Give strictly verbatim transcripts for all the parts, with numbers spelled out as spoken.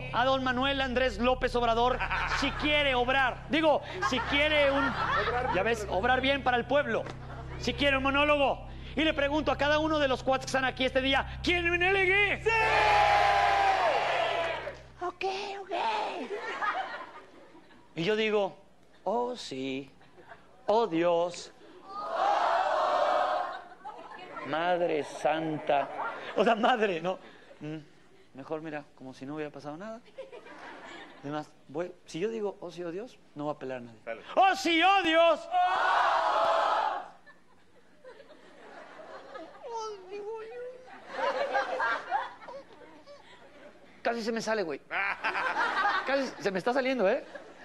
a don Manuel Andrés López Obrador si quiere obrar. Digo, si quiere un... Ya ves, obrar bien para el pueblo. Si quiere un monólogo. Y le pregunto a cada uno de los cuates que están aquí este día, ¿quién me negue? ¡Sí! Ok, ok. Y yo digo, oh sí, oh Dios, Madre Santa, o sea, madre, ¿no? Mm, mejor mira, como si no hubiera pasado nada. Además, voy, si yo digo, oh sí, oh Dios, no va a pelar a nadie. Dale. Oh sí, oh Dios. Casi se me sale, güey. Casi se me está saliendo, ¿eh?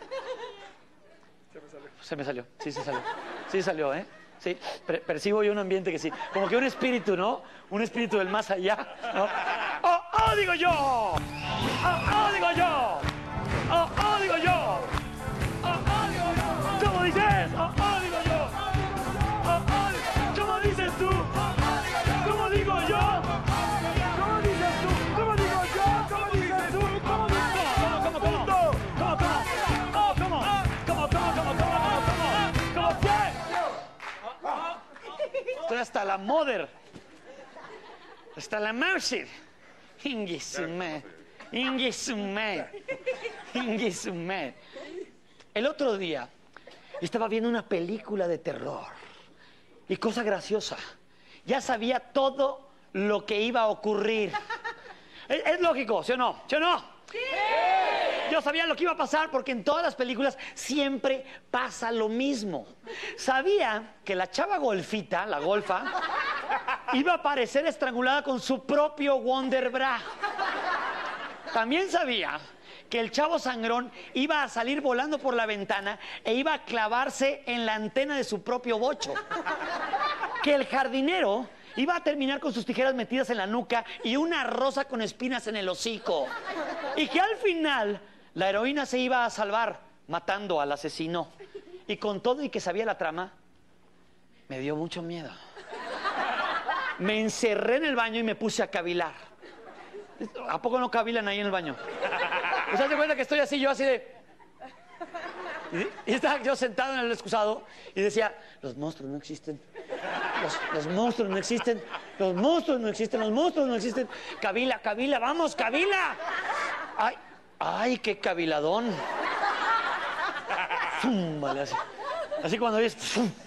Se me salió. Se me salió, sí se salió. Sí salió, ¿eh? Sí, per percibo yo un ambiente que sí. Como que un espíritu, ¿no? Un espíritu del más allá, ¿no? ¡Oh, oh, digo yo! ¡Oh, oh, digo yo! ¡Oh, oh, digo yo! ¡Oh, oh, digo yo! ¿Cómo dices? ¡Oh, oh, digo yo! ¡Oh, oh, digo... ¿Cómo dices tú? ¿Cómo digo yo? ¿Cómo dices tú? ¿Cómo digo yo? ¿Cómo dices tú? ¿Cómo digo yo? ¿Cómo, cómo, cómo? ¿Cómo, cómo? Oh, ¿cómo? ¿Cómo, cómo, cómo, cómo, cómo? ¿Cómo qué? Estoy hasta la mother. Hasta la mercy. Ingisume. Ingisume. Ingisume. El otro día estaba viendo una película de terror. Y cosa graciosa. Ya sabía todo lo que iba a ocurrir. ¿Es, es lógico, ¿sí o no? ¿Sí o no? ¡Sí! Yo sabía lo que iba a pasar porque en todas las películas siempre pasa lo mismo. Sabía que la chava golfita, la golfa, iba a aparecer estrangulada con su propio Wonder Bra. También sabía que el chavo sangrón iba a salir volando por la ventana e iba a clavarse en la antena de su propio bocho. Que el jardinero iba a terminar con sus tijeras metidas en la nuca y una rosa con espinas en el hocico. Y que al final la heroína se iba a salvar matando al asesino. Y con todo y que sabía la trama, me dio mucho miedo. Me encerré en el baño y me puse a cavilar. ¿A poco no cavilan ahí en el baño? ¿Pues te das cuenta que estoy así, yo así de... Y, y estaba yo sentado en el excusado y decía, los monstruos no existen. Los, los monstruos no existen. Los monstruos no existen. Los monstruos no existen. Cavila, cavila, vamos, cavila. Ay, ay, qué caviladón. Fum, vale, así. Así cuando ves...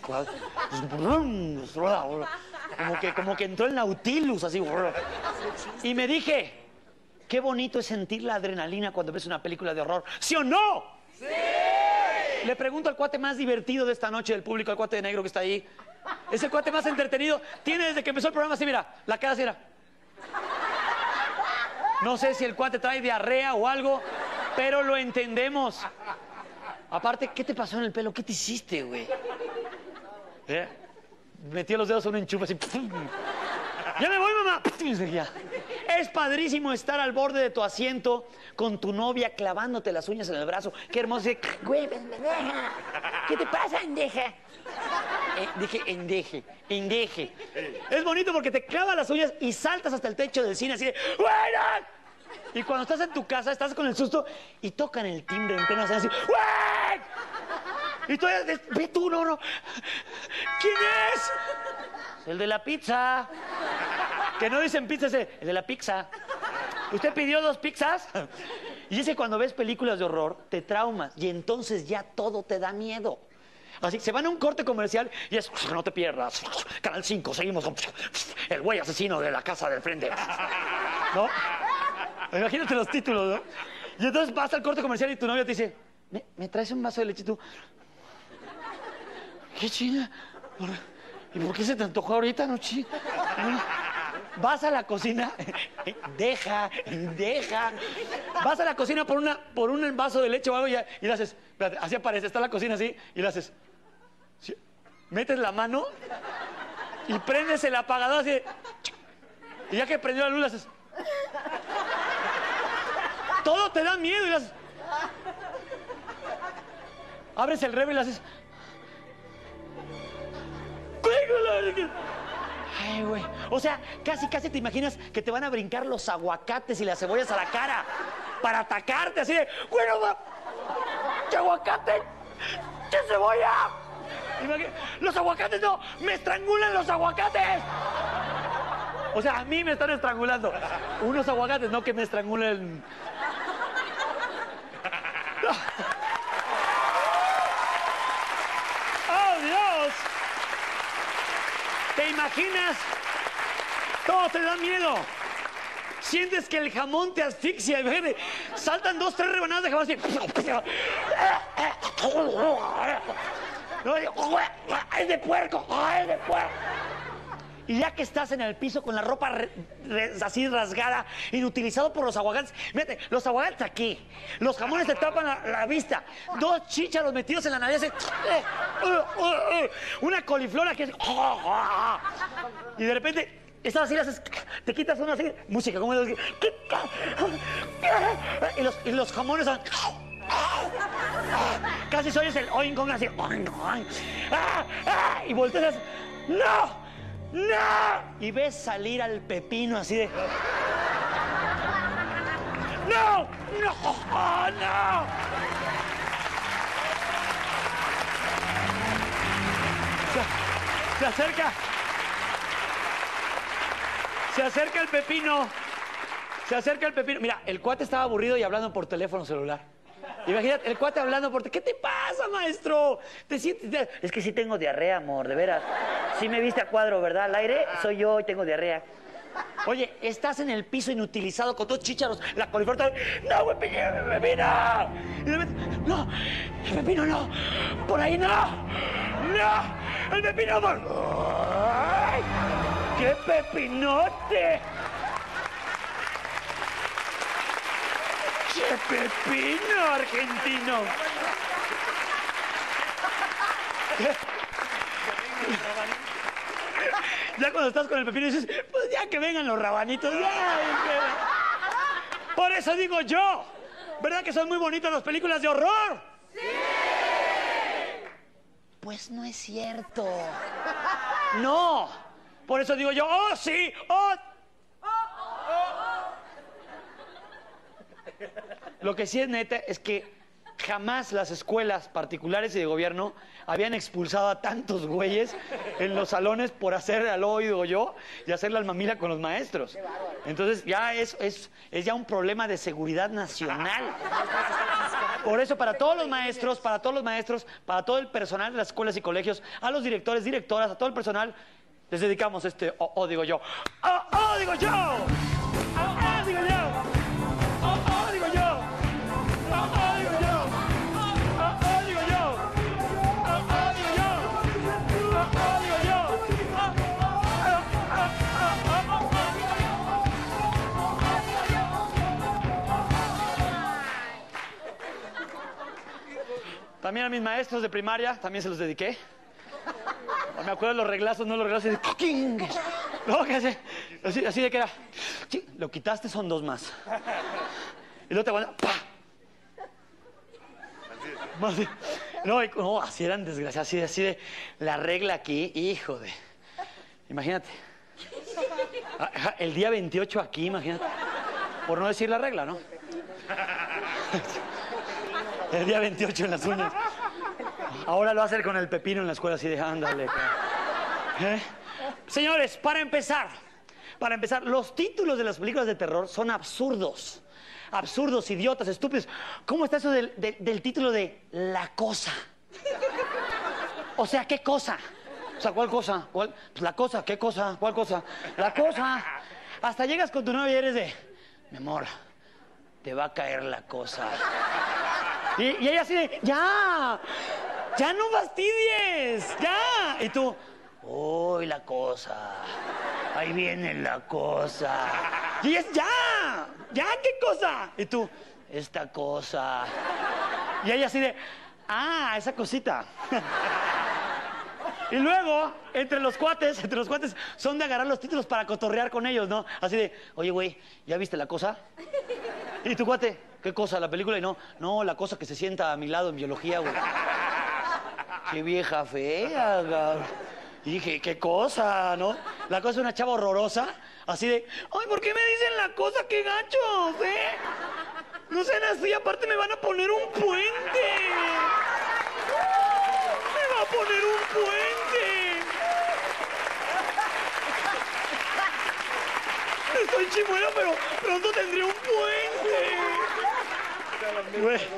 Como que, como que entró el Nautilus, así. Y me dije, qué bonito es sentir la adrenalina cuando ves una película de horror. ¿Sí o no? ¡Sí! Le pregunto al cuate más divertido de esta noche del público, al cuate de negro que está ahí. Es el cuate más entretenido. Tiene desde que empezó el programa así, mira, la cara así era. No sé si el cuate trae diarrea o algo, pero lo entendemos. Aparte, ¿qué te pasó en el pelo? ¿Qué te hiciste, güey? ¿Eh? Metió los dedos en un enchufe así. ¡Ya me voy, mamá! Es padrísimo estar al borde de tu asiento con tu novia clavándote las uñas en el brazo. ¡Qué hermoso! Güey, pendeja. ¿Qué te pasa, endeja? Eh, dije, endeje, endeje. Es bonito porque te clava las uñas y saltas hasta el techo del cine así de... ¡Bueno! Y cuando estás en tu casa, estás con el susto y tocan el timbre en plena escena así... ¡Güey! Y tú eres... Ve tú, no, no. ¿Quién es? El de la pizza. Que no dicen pizza, ese, el de la pizza. ¿Usted pidió dos pizzas? Y ese cuando ves películas de horror, te traumas y entonces ya todo te da miedo. Así, se van a un corte comercial y es, no te pierdas, Canal cinco, seguimos con el güey asesino de la casa del frente. ¿No? Imagínate los títulos, ¿no? Y entonces vas al corte comercial y tu novia te dice, ¿me, ¿me traes un vaso de leche tú? ¿Qué chinga? ¿Y por qué se te antojó ahorita, no chinga? Vas a la cocina, deja, deja. Vas a la cocina por, una, por un vaso de leche o algo y, y le haces, espérate, así aparece, está la cocina así y le haces, ¿sí? Metes la mano y prendes el apagador así, y ya que prendió la luz le haces, todo te da miedo y le haces, abres el refri y le haces, ay, güey. O sea, casi, casi te imaginas que te van a brincar los aguacates y las cebollas a la cara. para atacarte, así de, bueno, va, ¡qué aguacate! ¡Qué cebolla! Imagínate, los aguacates no, me estrangulan los aguacates. O sea, a mí me están estrangulando. Unos aguacates, no que me estrangulen. ¡Oh, Dios! ¿Te imaginas? Todo te da miedo. Sientes que el jamón te asfixia. Saltan dos, tres rebanadas de jamón así. ¡Es de puerco! ¡Es de puerco! Y ya que estás en el piso con la ropa re, re, así rasgada, inutilizado por los aguacates, fíjate, los aguacates aquí, los jamones te tapan la, la vista, dos chícharos metidos en la nariz, así, uh, uh, uh, uh, una coliflor aquí, así, uh, uh, uh, y de repente estás así, haces, te quitas una así, música, como y los, y los jamones son, casi oyes el oink, oink, así, oink, oink, ah, ah, y volteas, ¡no! ¡No! Y ves salir al pepino así de... ¡No! ¡No! ¡Oh, no! Se, se acerca... Se acerca el pepino. Se acerca el pepino. Mira, el cuate estaba aburrido y hablando por teléfono celular. Imagínate, el cuate hablando por... ¿Qué te pasa, maestro? ¿Te sientes...? Es que sí tengo diarrea, amor, de veras. Sí me viste a cuadro, ¿verdad? Al aire, soy yo y tengo diarrea. Oye, estás en el piso inutilizado con dos chícharos. La coliflor está... ¡No, güey, pepino! Y de repente... ¡No! ¡El pepino no! ¡Por ahí no! ¡No! ¡El pepino por... ¡Ay! ¡Qué pepinote! ¡Qué pepino argentino! Ya cuando estás con el pepino dices, pues ya que vengan los rabanitos, ya. Por eso digo yo, ¿verdad que son muy bonitas las películas de horror? ¡Sí! Pues no es cierto. No. Por eso digo yo, ¡oh, sí! ¡Oh! Lo que sí es neta es que jamás las escuelas particulares y de gobierno habían expulsado a tantos güeyes en los salones por hacer al oído yo y hacer la almamila con los maestros. Entonces ya es, es, es ya un problema de seguridad nacional. Por eso para todos los maestros, para todos los maestros, para todo el personal de las escuelas y colegios, a los directores, directoras, a todo el personal, les dedicamos este oh, oh digo yo. ¡Oh, oh, digo yo! ¡Oh, oh, digo yo! ¡Oh, oh, digo yo! ¡Oh, oh, digo yo! ¡Oh, oh, digo yo! ¡Oh, oh, digo yo! ¡Oh, oh, digo yo! También a mis maestros de primaria, también se los dediqué. Me acuerdo de los reglazos, no los reglazos de... ¡King! No, ¿qué hace? Así, así de que era... Sí, lo quitaste, son dos más. Y luego te aguanta... ¡Pah! Más de... No, y- no, así eran desgraciados, así, así de... La regla aquí, hijo de... Imagínate. Ajá, el día veintiocho aquí, imagínate. Por no decir la regla, ¿no? El día veintiocho en las uñas. Ahora lo va a hacer con el pepino en la escuela, así de ándale. ¿Eh? Señores, para empezar, para empezar, los títulos de las películas de terror son absurdos. Absurdos, idiotas, estúpidos. ¿Cómo está eso del, de- del título de La Cosa? O sea, ¿qué cosa? O sea, ¿cuál cosa? ¿Cuál? Pues la cosa, ¿qué cosa? ¿Cuál cosa? La cosa. Hasta llegas con tu novia y eres de... Mi amor, te va a caer la cosa. Y, y ella así de... ¡Ya! ¡Ya no fastidies! ¡Ya! Y tú... ¡Uy, la cosa! Ahí viene la cosa. Y es... ¡Ya! ¡Ya, qué cosa! Y tú... Esta cosa. Y ella así de... ¡Ah, esa cosita! Y luego, entre los cuates, entre los cuates, son de agarrar los títulos para cotorrear con ellos, ¿no? Así de, oye, güey, ¿ya viste la cosa? Y tu cuate, ¿qué cosa? ¿La película? Y no, no, la cosa que se sienta a mi lado en biología, güey. Qué vieja fea, cabrón. Y dije, ¿qué cosa, no? La cosa es una chava horrorosa, así de, ay, ¿por qué me dicen la cosa? ¡Qué gachos, eh! No sean así, aparte me van a poner un puente. Me va a poner un puente. Estoy chimuelo, pero pronto tendré un puente.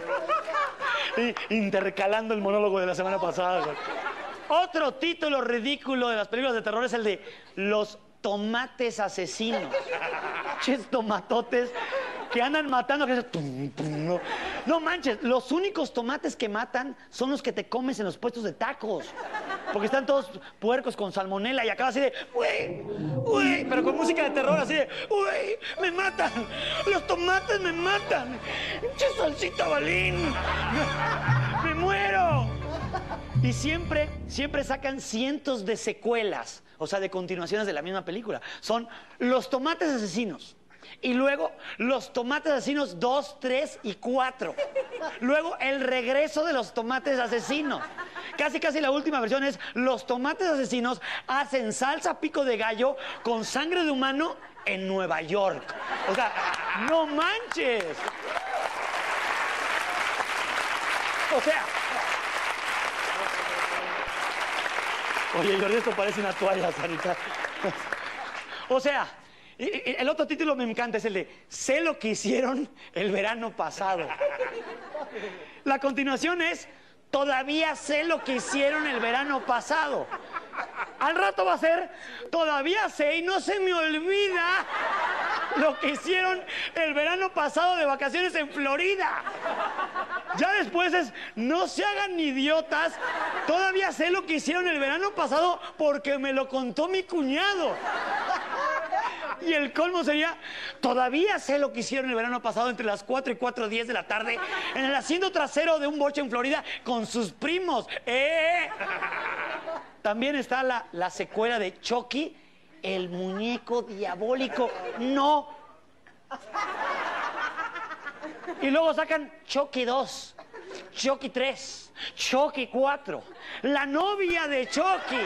Y intercalando el monólogo de la semana pasada, güey. Otro título ridículo de las películas de terror es el de Los tomates asesinos. Ches tomatotes que andan matando. Que tum, tum, no. no manches, los únicos tomates que matan son los que te comes en los puestos de tacos. Porque están todos puercos con salmonela y acaba así de, uy, uy, pero con música de terror así de, uy, me matan, los tomates me matan. Che salsita balín, me, me muero. Y siempre, siempre sacan cientos de secuelas, o sea, de continuaciones de la misma película. Son Los tomates asesinos. Y luego Los tomates asesinos dos, tres y cuatro. Luego El regreso de los tomates asesinos. Casi, casi la última versión es Los tomates asesinos hacen salsa pico de gallo con sangre de humano en Nueva York. O sea, no manches. O sea... Oye, Jordi, esto parece una toalla sanitaria. O sea, el otro título me encanta, es el de Sé lo que hicieron el verano pasado. La continuación es Todavía sé lo que hicieron el verano pasado. Al rato va a ser Todavía sé y no se me olvida lo que hicieron el verano pasado de vacaciones en Florida. Ya después es No se hagan idiotas. Todavía sé lo que hicieron el verano pasado porque me lo contó mi cuñado. Y el colmo sería Todavía sé lo que hicieron el verano pasado entre las cuatro y cuatro diez de la tarde en el asiento trasero de un boche en Florida con sus primos. ¡Eh! También está la, la secuela de Chucky, el muñeco diabólico. No. Y luego sacan Chucky dos, Chucky tres, Chucky cuatro, la novia de Chucky,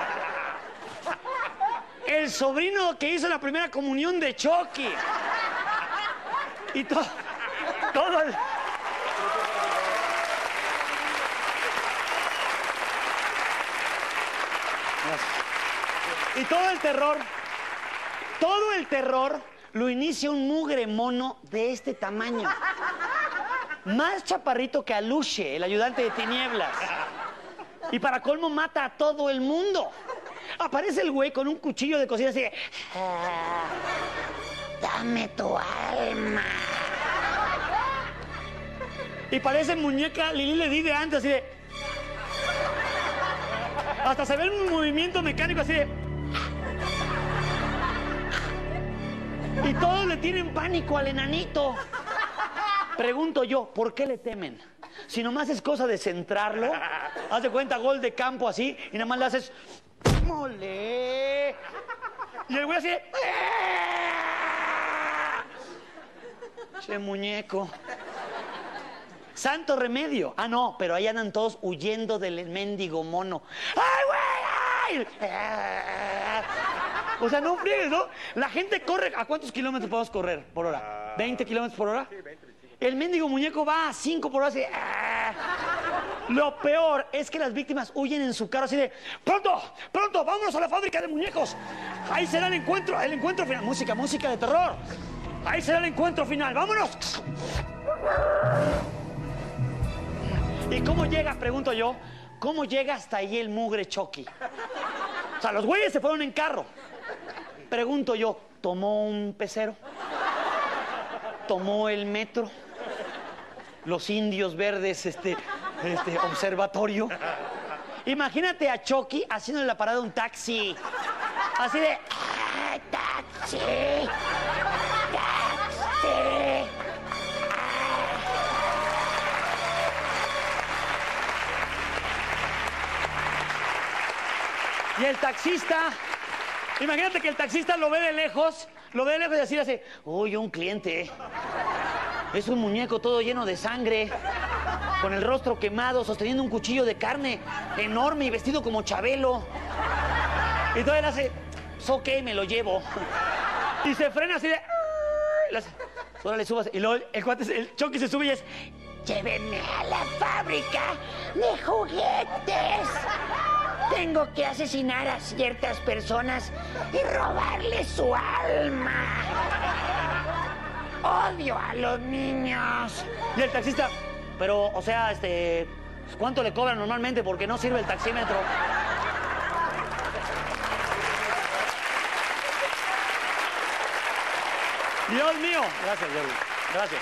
el sobrino que hizo la primera comunión de Chucky. Y todo, todo el... Y todo el terror, todo el terror lo inicia un mugre mono de este tamaño. Más chaparrito que Aluche, el ayudante de tinieblas. Y para colmo mata a todo el mundo. Aparece el güey con un cuchillo de cocina así de... Ah, dame tu alma. Y parece muñeca Lili le di de antes, así de... Hasta se ve un movimiento mecánico así de... Y todos le tienen pánico al enanito. Pregunto yo, ¿por qué le temen? Si nomás es cosa de centrarlo, haz de cuenta gol de campo así, y nada más le haces... ¡Mole! Y el güey así... Che muñeco. Santo remedio. Ah, no, pero ahí andan todos huyendo del mendigo mono. ¡Ay, güey! ¡Ay! O sea, no friegues, ¿no? La gente corre... ¿A cuántos kilómetros podemos correr por hora? ¿veinte kilómetros por hora? Sí, veinte. El mendigo muñeco va a cinco por hora así... ¡Ah! Lo peor es que las víctimas huyen en su carro así de... ¡Pronto! ¡Pronto! ¡Vámonos a la fábrica de muñecos! Ahí será el encuentro, el encuentro final. Música, música de terror. Ahí será el encuentro final. ¡Vámonos! ¿Y cómo llega, pregunto yo, cómo llega hasta ahí el mugre Chucky? O sea, los güeyes se fueron en carro. Pregunto yo, ¿tomó un pecero? ¿Tomó el metro? ¿Los indios verdes, este, este observatorio? Imagínate a Chucky haciendo la parada de un taxi. Así de... ¡Ah, taxi! ¡Taxi! Y el taxista, imagínate que el taxista lo ve de lejos, lo ve de lejos y así hace, uy, un cliente, es un muñeco todo lleno de sangre, con el rostro quemado, sosteniendo un cuchillo de carne enorme y vestido como Chabelo. Y todavía le hace, pues ok, me lo llevo. Y se frena así de, le hace, órale, subas. Y luego el cuate, el Chucky se sube y es, llévenme a la fábrica de juguetes. Tengo que asesinar a ciertas personas y robarles su alma. Odio a los niños. Y el taxista, pero, o sea, este, ¿cuánto le cobran normalmente? Porque no sirve el taxímetro. Dios mío. Gracias, Jordi. Gracias.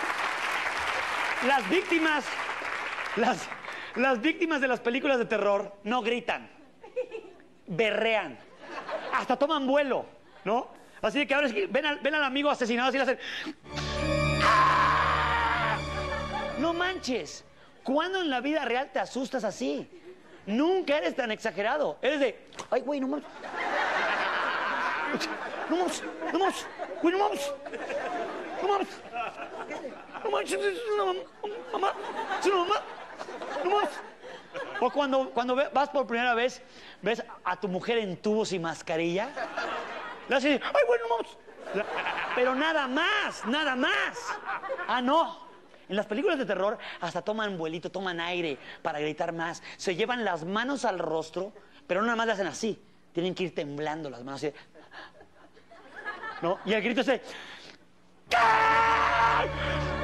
Las víctimas, las, las víctimas de las películas de terror no gritan, berrean, hasta toman vuelo, ¿no? Así de que ahora ven al, ven al amigo asesinado así le hacen... ¡Ah! No manches. ¿Cuándo en la vida real te asustas así? Nunca eres tan exagerado. Eres de... Ay, güey, no mames. No mames, no mames. Güey, no mames. No mames. No mames, es una mamá. Es una mamá. No mames. O cuando, cuando vas por primera vez, ves a tu mujer en tubos y mascarilla, le haces, ay, güey, no mames. Pero nada más, nada más. Ah, no. En las películas de terror hasta toman vuelito, toman aire para gritar más. Se llevan las manos al rostro, pero no nada más le hacen así. Tienen que ir temblando las manos así. ¿No? Y el grito es de... ¡Gol!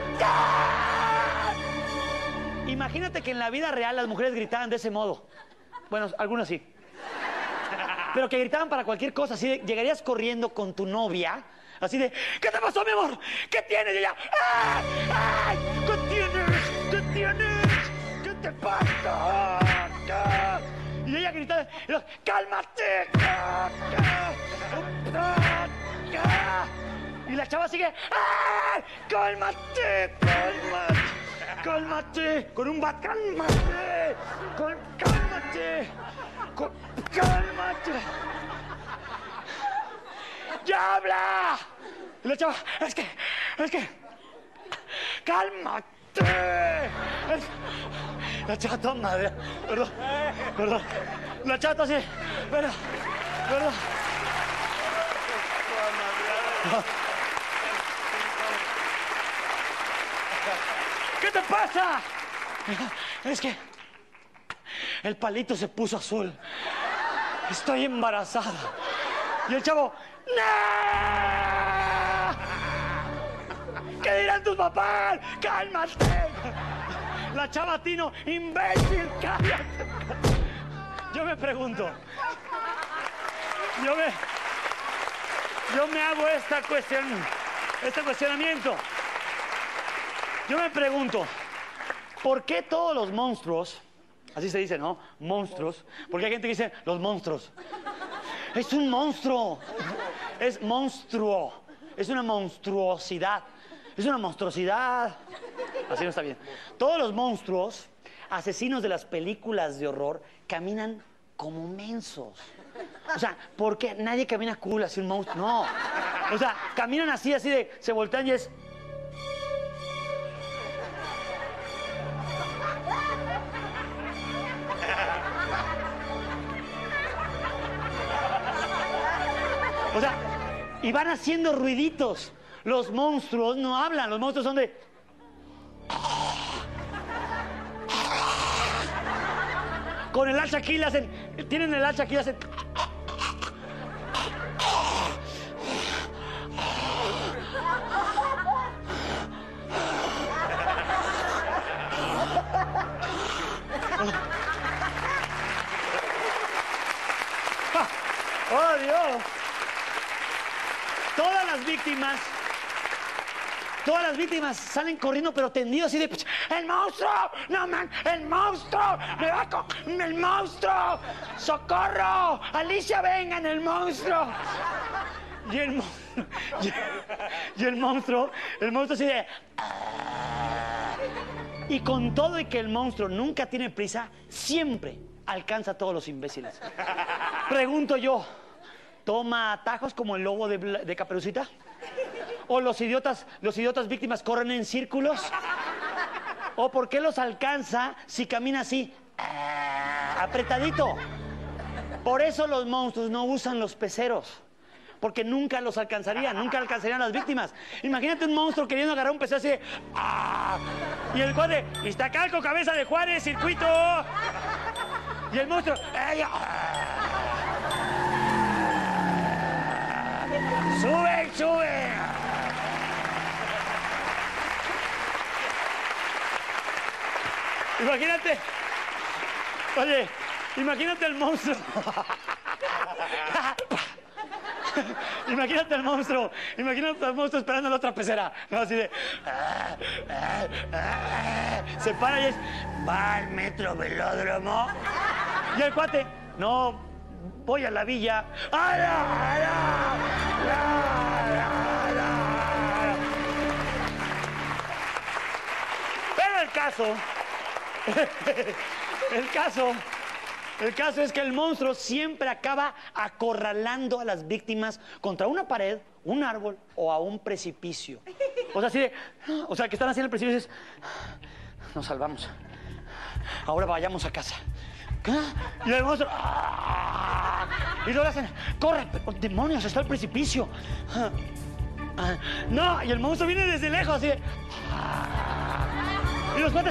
¡Gol! Imagínate que en la vida real las mujeres gritaban de ese modo. Bueno, algunas sí. Pero que gritaban para cualquier cosa. Así de, llegarías corriendo con tu novia, así de, ¿qué te pasó, mi amor? ¿Qué tienes? Y ella, ¡ay! ¡Ay! ¿Qué tienes? ¿Qué tienes? ¿Qué te pasa? Y ella gritaba, ¡cálmate! Y la chava sigue, ¡ay! ¡Cálmate! ¡Cálmate! ¡Cálmate! Con un bat, ¡cálmate! Con, ¡cálmate! Con, ¡cálmate! ¡Ya habla! Y la chava, es que, es que, ¡cálmate! Es, la chava toda madre, perdón, perdón. La chava así, perdón, perdón. No. ¿Qué te pasa? Es que el palito se puso azul. Estoy embarazada. Y el chavo, ¡no! ¿Qué dirán tus papás? ¡Cálmate! La chava Tino, imbécil, cállate. Yo me pregunto, yo me, yo me hago esta cuestión, este cuestionamiento. Yo me pregunto, ¿por qué todos los monstruos, así se dice, ¿no? Monstruos, porque hay gente que dice, los monstruos. Es un monstruo, es monstruo, es una monstruosidad, es una monstruosidad. Así no está bien. Todos los monstruos, asesinos de las películas de horror, caminan como mensos. O sea, ¿por qué nadie camina cool así un monstruo? No. O sea, caminan así, así de, se voltean y es... O sea, y van haciendo ruiditos. Los monstruos no hablan, los monstruos son de... Con el hacha aquí le hacen... Tienen el hacha aquí le hacen... ¡Oh, Dios! Todas las víctimas, todas las víctimas salen corriendo, pero tendidos así de... ¡El monstruo! ¡No, man! ¡El monstruo! ¡Me va a co... ¡El monstruo! ¡Socorro! ¡Alicia, vengan! ¡El monstruo! Y el, y, y el monstruo, el monstruo así de... Y con todo y que el monstruo nunca tiene prisa, siempre alcanza a todos los imbéciles. Pregunto yo, ¿toma atajos como el lobo de, de Caperucita? ¿O los idiotas, los idiotas víctimas corren en círculos? ¿O por qué los alcanza si camina así, apretadito? Por eso los monstruos no usan los peceros. porque nunca los alcanzarían, nunca alcanzarían a las víctimas. Imagínate un monstruo queriendo agarrar un pedazo así, ¡ah! Y el cuate, Iztacalco, cabeza de Juárez, circuito. Y el monstruo, ¡ay! ¡Sube, sube! Imagínate, oye, imagínate el monstruo. Imagínate al monstruo, imagínate al monstruo esperando en la otra pecera, ¿no? Así de... Ah, ah, ah, se para y es... Va al metro velódromo. Y el cuate, no, voy a la villa. ¡Ah, la, la, la, la, la! Pero el caso... el caso... El caso es que el monstruo siempre acaba acorralando a las víctimas contra una pared, un árbol o a un precipicio. O sea, así de... O sea, que están así en el precipicio y dices... Nos salvamos. Ahora vayamos a casa. Y el monstruo... Y luego le hacen... ¡Corre! Pero, ¡demonios! Está el precipicio. No, y el monstruo viene desde lejos así de... Y los cuates...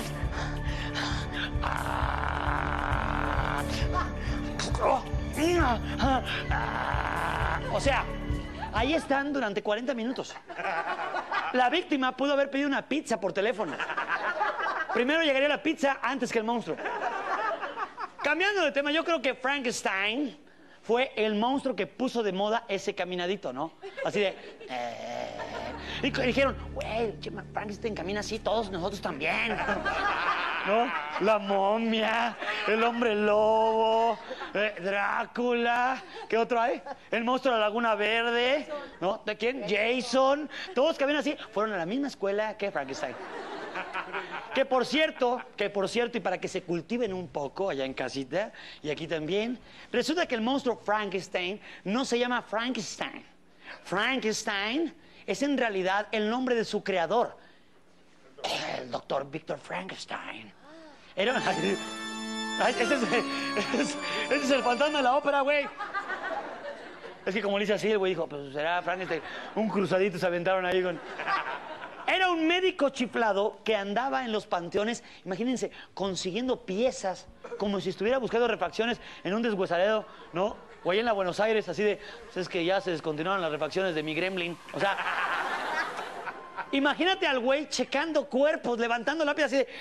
O sea, ahí están durante cuarenta minutos. La víctima pudo haber pedido una pizza por teléfono. Primero llegaría la pizza antes que el monstruo. Cambiando de tema, yo creo que Frankenstein fue el monstruo que puso de moda ese caminadito, ¿no? Así de... Eh... Y dijeron, güey, Frankenstein camina así, todos nosotros también. ¿No? La momia, el hombre lobo, eh, Drácula, ¿qué otro hay? El monstruo de la Laguna Verde, ¿no? ¿De quién? Jason, todos caminan así, fueron a la misma escuela que Frankenstein. Que por cierto, que por cierto, y para que se cultiven un poco allá en casita, y aquí también, resulta que el monstruo Frankenstein no se llama Frankenstein. Frankenstein es en realidad el nombre de su creador, el doctor Victor Frankenstein. Era... Ay, ese, es, ese, ese es el fantasma de la ópera, güey. Es que como le dice así, el güey dijo, pues será Frankenstein. Un cruzadito se aventaron ahí con... Era un médico chiflado que andaba en los panteones, imagínense, consiguiendo piezas, como si estuviera buscando refacciones en un deshuesadero, ¿no? O ahí en la Buenos Aires, así de, pues es que ya se descontinuaron las refacciones de mi gremlin. O sea, imagínate al güey checando cuerpos, levantando lápiz así de...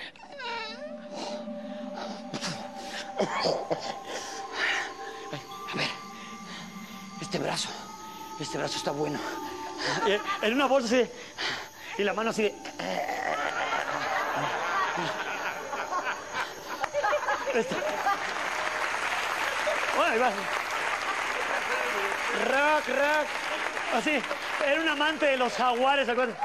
A ver, este brazo, este brazo está bueno. En una bolsa así de... Y la mano así de... Esta. Bueno, ahí va. Rock, rock. Así. Era un amante de los jaguares, ¿se acuerdan?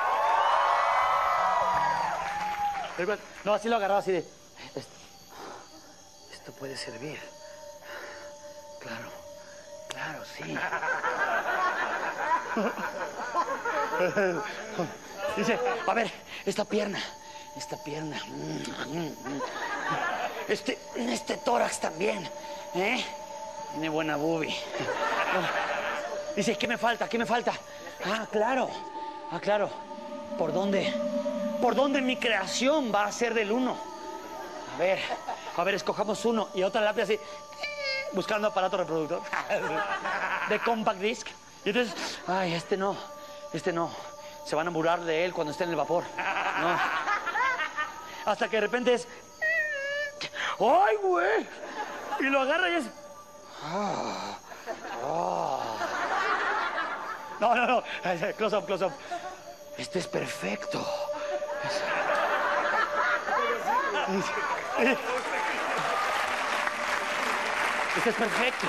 No, así lo agarraba así de... Esto, esto puede servir. Claro, claro, sí. Dice, a ver, esta pierna, esta pierna, este, este tórax también, ¿eh? Tiene buena boobie. Dice, ¿qué me falta? ¿Qué me falta? Ah, claro, ah, claro. ¿Por dónde? ¿Por dónde mi creación va a ser del uno? A ver, a ver, escojamos uno y otra lápiz así, buscando aparato reproductor de compact disc. Y entonces, ay, este no, este no. Se van a burlar de él cuando esté en el vapor. No. Hasta que de repente es... ¡Ay, güey! Y lo agarra y es... Ah, ah. No, no, no. Close up, close up. Este es perfecto. Este es perfecto.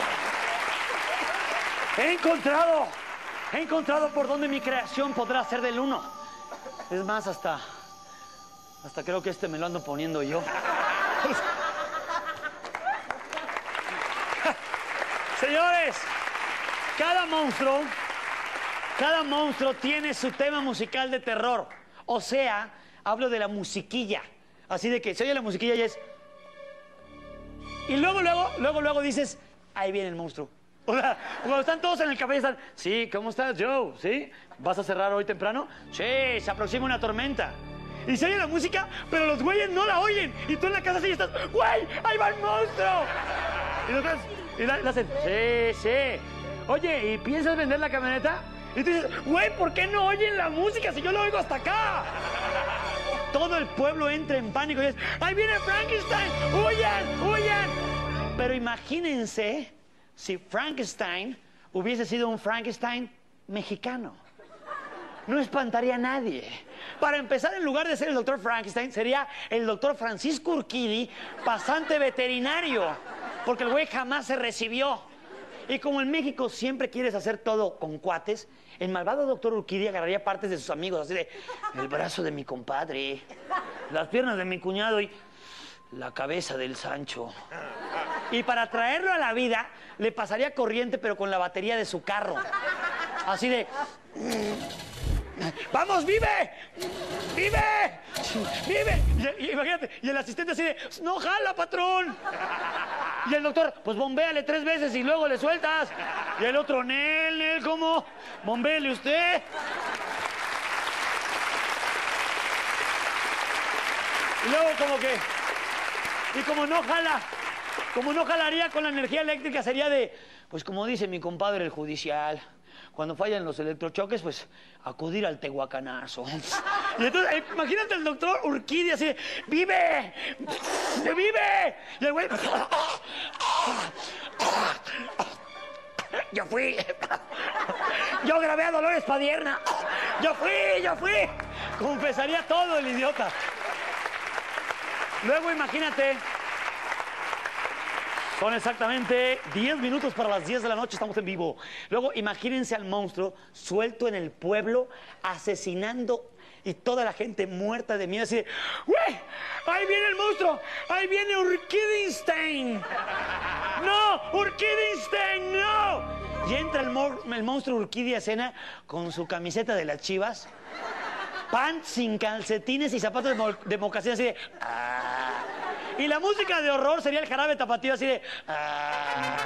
He encontrado... He encontrado por dónde mi creación podrá ser del uno. Es más, hasta... Hasta creo que este me lo ando poniendo yo. Señores, cada monstruo... Cada monstruo tiene su tema musical de terror. O sea, hablo de la musiquilla. Así de que se oye la musiquilla y es... Y luego, luego, luego, luego dices... Ahí viene el monstruo. O sea, cuando están todos en el café y están, sí, ¿cómo estás, Joe? ¿Sí? ¿Vas a cerrar hoy temprano? Sí, se aproxima una tormenta. Y se oye la música, pero los güeyes no la oyen. Y tú en la casa así estás, ¡güey! ¡Ahí va el monstruo! Y los güeyes, y la, la hacen, sí, sí. Oye, ¿y piensas vender la camioneta? Y tú dices, güey, ¿por qué no oyen la música si yo lo oigo hasta acá? Todo el pueblo entra en pánico y es, ¡ahí viene Frankenstein! ¡Huyan! ¡Huyan! Pero imagínense si Frankenstein hubiese sido un Frankenstein mexicano. No espantaría a nadie. Para empezar, en lugar de ser el doctor Frankenstein, sería el doctor Francisco Urquidi, pasante veterinario, porque el güey jamás se recibió. Y como en México siempre quieres hacer todo con cuates, el malvado doctor Urquidi agarraría partes de sus amigos, así de el brazo de mi compadre, las piernas de mi cuñado y la cabeza del Sancho. Y para traerlo a la vida, le pasaría corriente, pero con la batería de su carro. Así de... ¡Vamos, vive! ¡Vive! ¡Vive! Y, y, imagínate, y el asistente así de, ¡no jala, patrón! Y el doctor, pues bombéale tres veces y luego le sueltas. Y el otro, Nel, Nel, ¿cómo? Bombéele usted. Y luego como que, y como no jala, como no jalaría con la energía eléctrica, sería de, pues como dice mi compadre el judicial, cuando fallan los electrochoques, pues acudir al tehuacanazo. Y entonces, eh, imagínate el doctor Urquidi así de, ¡vive! ¡Vive! Y el güey... Yo fui. Yo grabé a Dolores Padierna. Yo fui, yo fui. Confesaría todo el idiota. Luego imagínate... Son exactamente diez minutos para las diez de la noche, estamos en vivo. Luego, imagínense al monstruo suelto en el pueblo, asesinando y toda la gente muerta de miedo, así de, ¡güey! ¡Ahí viene el monstruo! ¡Ahí viene Urquidinstein! ¡No! ¡Urquidinstein, no! Y entra el, mo el monstruo Urquidi a escena con su camiseta de las Chivas, pants sin calcetines y zapatos de, mo de mocasín, así de... ¡ah! Y la música de horror sería el Jarabe Tapatío, así de... ¡ah!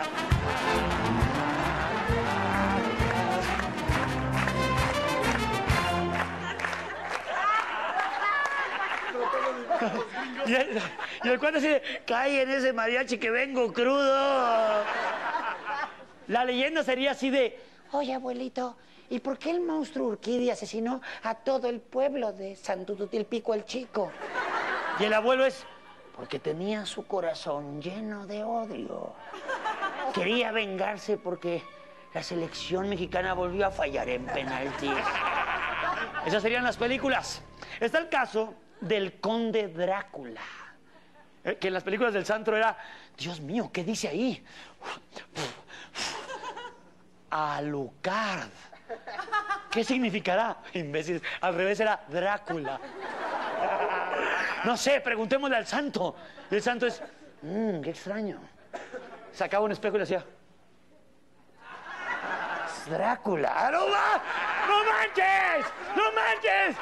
Y el, y el cuate así de... ¡cae en ese mariachi que vengo crudo! La leyenda sería así de... oye, abuelito, ¿y por qué el monstruo Urquidi asesinó a todo el pueblo de Santututilpico el Chico? Y el abuelo es... porque tenía su corazón lleno de odio. Quería vengarse porque la selección mexicana volvió a fallar en penaltis. Esas serían las películas. Está el caso del Conde Drácula, eh, que en las películas del Santo era, Dios mío, ¿qué dice ahí? Alucard. ¿Qué significará? Imbéciles. Al revés era Drácula. No sé, preguntémosle al santo. Y el santo es, mmm, qué extraño. Sacaba un espejo y le decía, Drácula. ¡No va! ¡No manches! ¡No manches!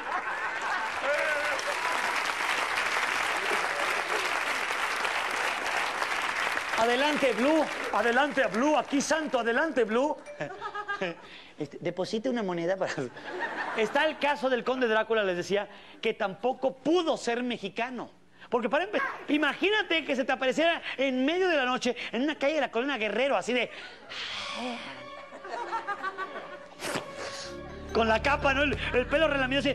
Adelante, Blue. Adelante, Blue. Aquí, santo. Adelante, Blue. Este, deposite una moneda para... Está el caso del Conde Drácula, les decía, que tampoco pudo ser mexicano. Porque para empezar, imagínate que se te apareciera en medio de la noche en una calle de la colonia Guerrero, así de... con la capa, ¿no? El, el pelo relamido así...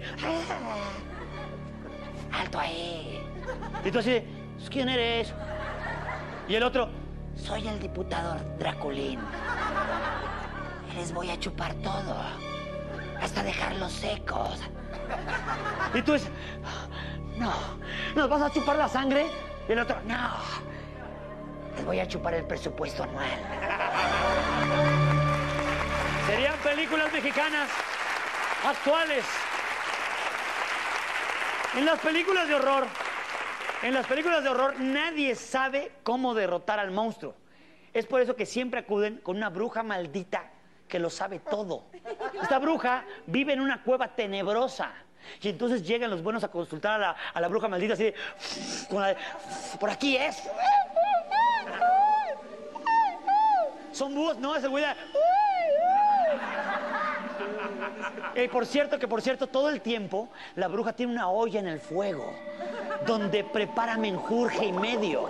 ¡alto ahí! Y tú así de... ¿quién eres? Y el otro... soy el diputado Draculín. Les voy a chupar todo, hasta dejarlos secos. Y tú dices, no, ¿nos vas a chupar la sangre? Y el otro, no, les voy a chupar el presupuesto anual. Serían películas mexicanas actuales. En las películas de horror, en las películas de horror, nadie sabe cómo derrotar al monstruo. Es por eso que siempre acuden con una bruja maldita que lo sabe todo. Esta bruja vive en una cueva tenebrosa. Y entonces llegan los buenos a consultar a la, a la bruja maldita así de... con la de, por aquí es. son búhos, no, es el güey de... Y por cierto, que por cierto, todo el tiempo la bruja tiene una olla en el fuego donde prepara menjurje y medio.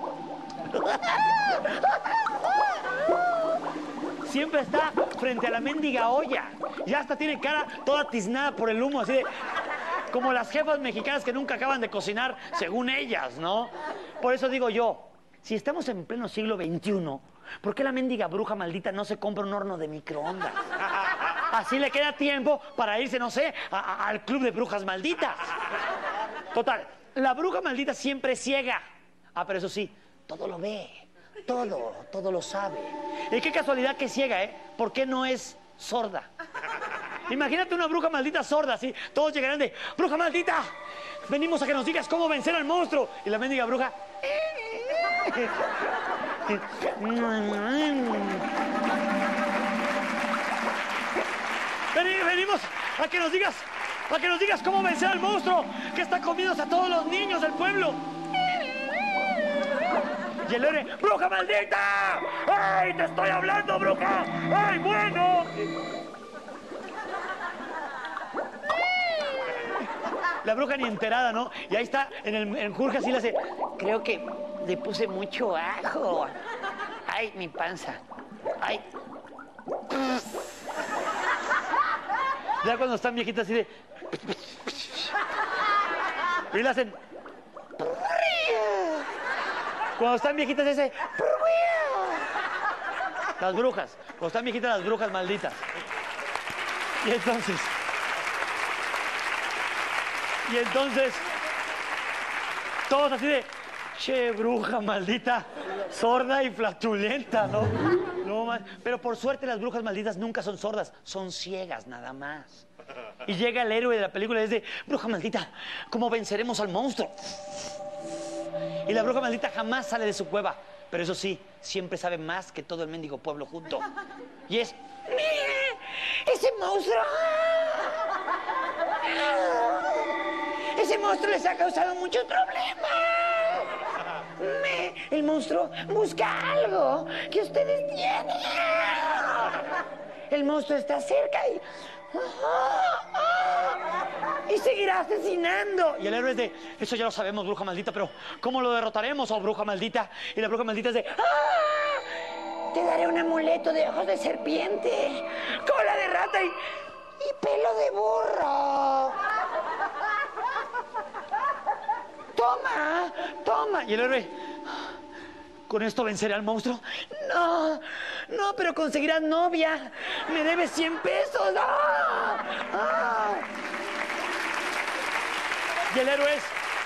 Siempre está frente a la mendiga olla. Ya hasta tiene cara toda tiznada por el humo, así de... Como las jefas mexicanas que nunca acaban de cocinar, según ellas, ¿no? Por eso digo yo, si estamos en pleno siglo veintiuno, ¿por qué la mendiga bruja maldita no se compra un horno de microondas? Así le queda tiempo para irse, no sé, a, a, al club de brujas malditas. Total, la bruja maldita siempre es ciega. Ah, pero eso sí, todo lo ve, todo, todo lo sabe. Y qué casualidad que es ciega, ¿eh? ¿Por qué no es sorda? Imagínate una bruja maldita sorda, así, todos llegarán de, ¡bruja maldita! Venimos a que nos digas cómo vencer al monstruo. Y la mendiga bruja... Venimos a que nos digas, a que nos digas cómo vencer al monstruo que está comiéndose a todos los niños del pueblo. Y el héroe, ¡bruja maldita! ¡Ay, te estoy hablando, bruja! ¡Ay, bueno! La bruja ni enterada, ¿no? Y ahí está, en el menjurje así le hace, creo que le puse mucho ajo. Ay, mi panza. Ay. Ya cuando están viejitas así de... Y le hacen... Cuando están viejitas ese... Las brujas. Cuando están viejitas las brujas malditas. Y entonces... Y entonces... Todos así de... Che, bruja maldita, sorda y flatulenta, ¿no? No más. Pero por suerte las brujas malditas nunca son sordas, son ciegas nada más. Y llega el héroe de la película y dice, bruja maldita, ¿cómo venceremos al monstruo? Y la bruja maldita jamás sale de su cueva, pero eso sí, siempre sabe más que todo el mendigo pueblo junto. Y es, ¡mira! ¡Ese monstruo! ¡Ese monstruo les ha causado muchos problemas! Me, el monstruo busca algo que ustedes tienen. El monstruo está cerca y... y seguirá asesinando. Y el héroe es de, eso ya lo sabemos, bruja maldita, pero ¿cómo lo derrotaremos, oh bruja maldita? Y la bruja maldita es de, ¡ah! Te daré un amuleto de ojos de serpiente, cola de rata y, y pelo de burro. Toma, toma. Y el héroe, ¿con esto venceré al monstruo? No, no, pero conseguirás novia. Me debes cien pesos. ¡Ah! ¡Ah! Y el héroe es,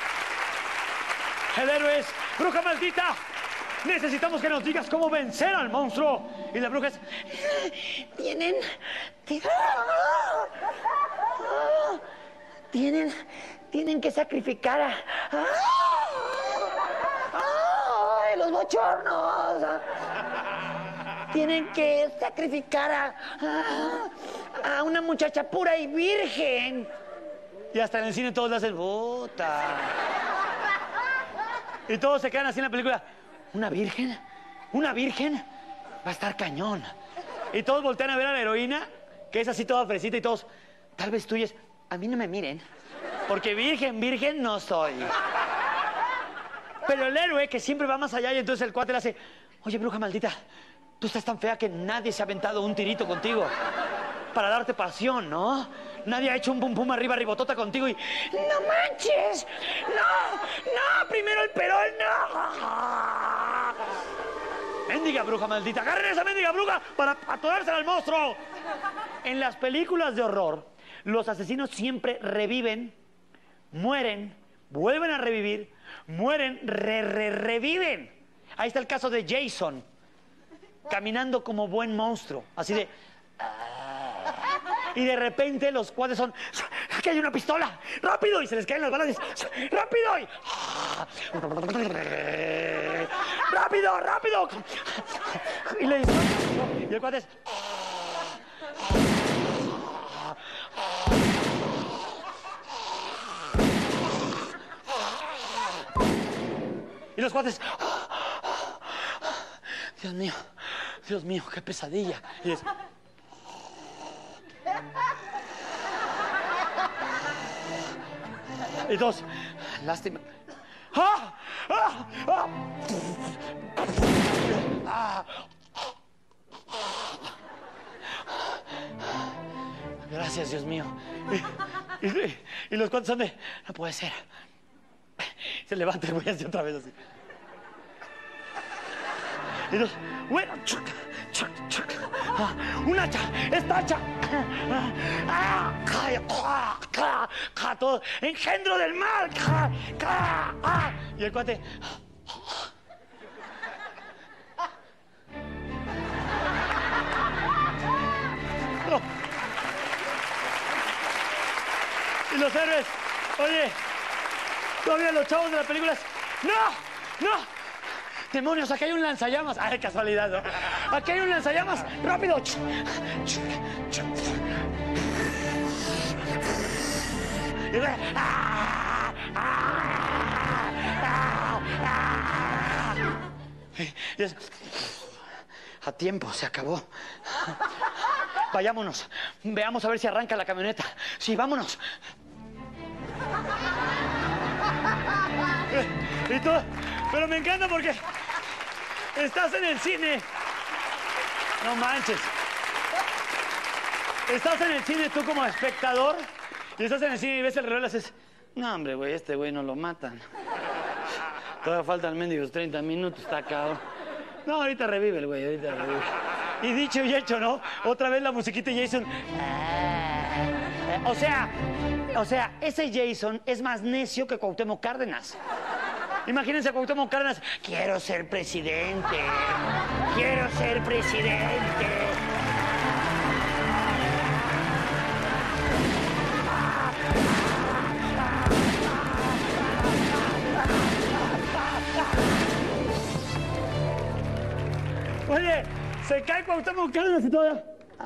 el héroe es, bruja maldita, necesitamos que nos digas cómo vencer al monstruo. Y la bruja es, tienen, tienen, tienen que sacrificar a... ¡Ay, los bochornos! Tienen que sacrificar a, a, a una muchacha pura y virgen. Y hasta en el cine todos le hacen puta. Y todos se quedan así en la película. ¿Una virgen? ¿Una virgen? Va a estar cañón. Y todos voltean a ver a la heroína, que es así toda fresita y todos, tal vez tú y es, a mí no me miren, porque virgen, virgen no soy. Pero el héroe, que siempre va más allá, y entonces el cuate le hace, oye, bruja maldita, tú estás tan fea que nadie se ha aventado un tirito contigo para darte pasión, ¿no? Nadie ha hecho un pum pum arriba, ribotota contigo y... ¡No manches! ¡No! ¡No! ¡Primero el perol! ¡No! ¡Mendiga bruja maldita! ¡Agarren a esa mendiga bruja para atorársela al monstruo! En las películas de horror, los asesinos siempre reviven, mueren, vuelven a revivir, mueren, re, re, reviven. Ahí está el caso de Jason, caminando como buen monstruo, así de... Y de repente los cuates son, ¡que hay una pistola! ¡Rápido! Y se les caen las balas y ¡rápido! Y, ¡rápido! ¡Rápido! Y le dicen, y el cuate es... Y los cuates... Dios mío, Dios mío, qué pesadilla. Y es... Y dos, lástima. ¡Ah! ¡Ah! ¡Ah! ¡Ah! Gracias, Dios mío. Y, y, y los cuantos son de... No puede ser. Se levanta y voy a hacer otra vez así. Y dos... Bueno, chuc, chuc, chuc. Ah, una hacha, esta hacha. Ah, ca, ca, ca, ca, todo. Engendro del mal. Ca, ca, ah. Y el cuate... No. Y los héroes, oye, todavía los chavos de las películas, ¡no! ¡No! ¡Demonios! Aquí hay un lanzallamas. ¡Ay, casualidad! ¿No? Aquí hay un lanzallamas. ¡Rápido! Y ve, ¡ah! ¡Ah! ¡Ah! ¡Ah! Y es, a tiempo, se acabó. Vayámonos. Veamos a ver si arranca la camioneta. Sí, vámonos. Y todo, pero me encanta porque estás en el cine. No manches. Estás en el cine tú como espectador y estás en el cine y ves el reloj y haces, no, hombre, güey, este güey no lo matan. Todavía faltan mendigos treinta minutos, está cabrón. No, ahorita revive el güey, ahorita revive. Y dicho y hecho, ¿no? Otra vez la musiquita y Jason. O sea, o sea, ese Jason es más necio que Cuauhtémoc Cárdenas. Imagínense a Cuauhtémoc Cárdenas. Quiero ser presidente. Quiero ser presidente. Oye, se cae Cuauhtémoc Cárdenas y todo.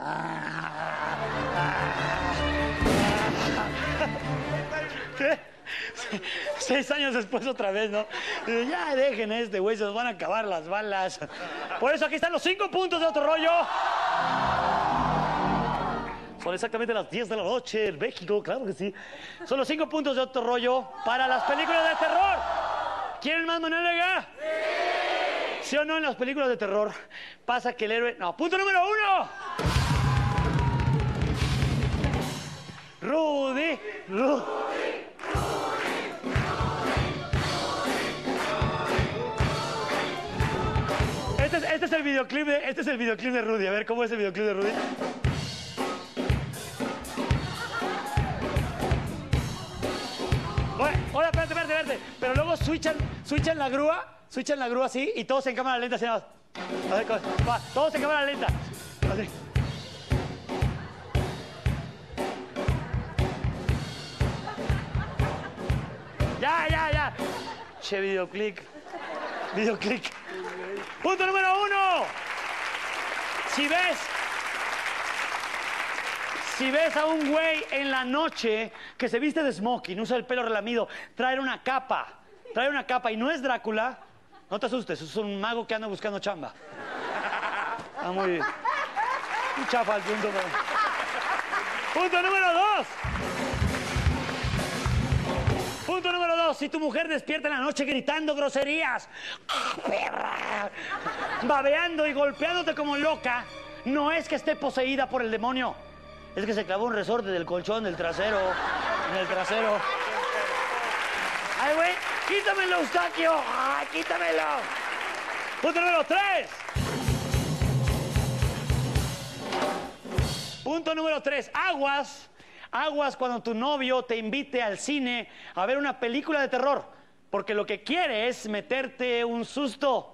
¿Qué? Seis años después otra vez, ¿no? Ya dejen a este güey, se nos van a acabar las balas. Por eso aquí están los cinco puntos de Otro Rollo. Son exactamente las diez de la noche en México, claro que sí. Son los cinco puntos de Otro Rollo para las películas de terror. ¿Quieren más, Manuel Vega? Sí. ¿Sí o no en las películas de terror pasa que el héroe... No, punto número uno. Rudy, Rudy. Este es, este es el videoclip de, este es el videoclip de Rudy. A ver, ¿cómo es el videoclip de Rudy? Oye, hola, espérate, espérate, espérate. Pero luego switchan, switchan la grúa, switchan la grúa así y todos en cámara lenta, así nada más. A ver, va, todos en cámara lenta. Así. Ya, ya, ya. Che, videoclip. Videoclip. Punto número uno. Si ves... Si ves a un güey en la noche que se viste de smoking, usa el pelo relamido, trae una capa, trae una capa y no es Drácula, no te asustes, es un mago que anda buscando chamba. Está muy... muy chafa el punto. Pero... Punto número dos. Punto número dos. Si tu mujer despierta en la noche gritando groserías, perra, babeando y golpeándote como loca, no es que esté poseída por el demonio. Es que se clavó un resorte del colchón del trasero, en el trasero. ¡Ay, güey! ¡Quítamelo, Eustaquio! ¡Ay, quítamelo! Punto número tres. Punto número tres. Aguas. Aguas cuando tu novio te invite al cine a ver una película de terror. Porque lo que quiere es meterte un susto.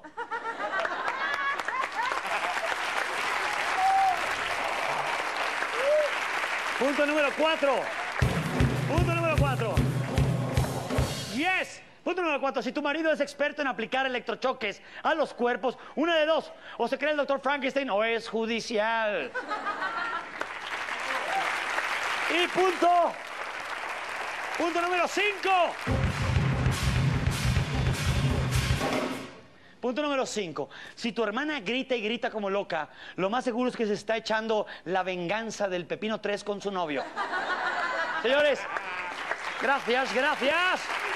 Punto número cuatro. Punto número cuatro. Yes. Punto número cuatro. Si tu marido es experto en aplicar electrochoques a los cuerpos, una de dos. O se cree el doctor Frankenstein o es judicial. Y punto. Punto número cinco. Punto Punto número cinco. Si tu hermana grita y grita como loca, lo más seguro es que se está echando la venganza del Pepino tres con su novio. Señores, gracias, gracias.